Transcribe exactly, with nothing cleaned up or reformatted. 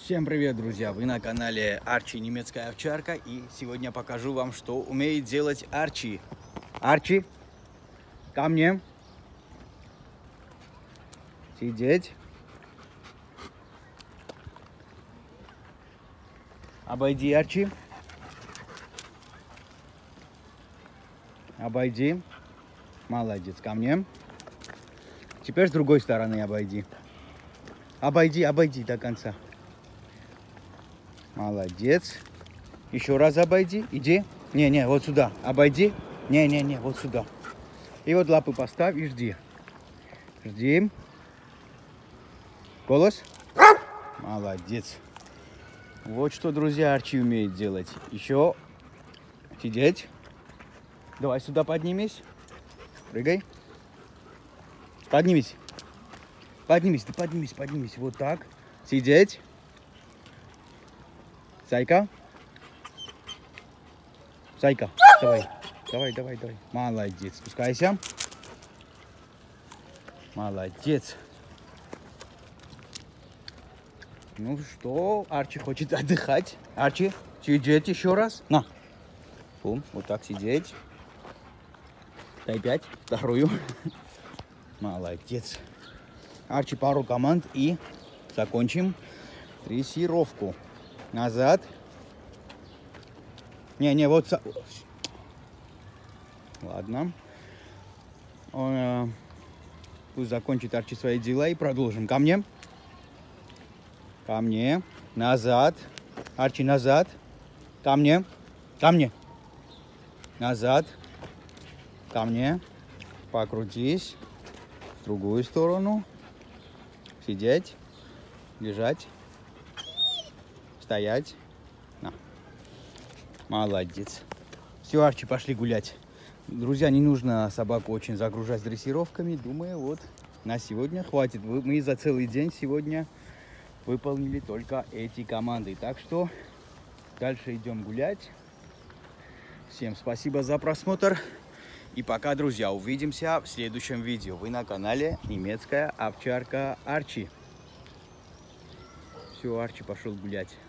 Всем привет, друзья! Вы на канале Арчи Немецкая овчарка, и сегодня покажу вам, что умеет делать Арчи. Арчи, ко мне. Сидеть. Обойди, Арчи. Обойди. Молодец, ко мне. Теперь с другой стороны обойди. Обойди, обойди до конца. Молодец. Еще раз обойди. Иди. Не-не, вот сюда. Обойди. Не-не-не, вот сюда. И вот лапы поставь и жди. Жди. Голос. Молодец. Вот что, друзья, Арчи умеет делать. Еще. Сидеть. Давай сюда поднимись. Прыгай. Поднимись. Поднимись, ты поднимись, поднимись. Вот так. Сидеть. Зайка. Зайка. Давай. Давай, давай, давай. Молодец. Спускайся. Молодец. Ну что, Арчи хочет отдыхать. Арчи, сидеть еще раз. На. Бум. Вот так сидеть. Дай пять. Вторую. Молодец. Арчи, пару команд и закончим дрессировку. Назад. Не-не, вот... Ладно. Он, э, пусть закончит Арчи свои дела и продолжим. Ко мне. Ко мне. Назад. Арчи, назад. Ко мне. Ко мне. Назад. Ко мне. Покрутись. В другую сторону. Сидеть. Лежать. Стоять. На. Молодец. Все, Арчи, пошли гулять. Друзья, не нужно собаку очень загружать с дрессировками. Думаю, вот на сегодня хватит. Мы за целый день сегодня выполнили только эти команды. Так что дальше идем гулять. Всем спасибо за просмотр. И пока, друзья, увидимся в следующем видео. Вы на канале Немецкая овчарка Арчи. Все, Арчи пошел гулять.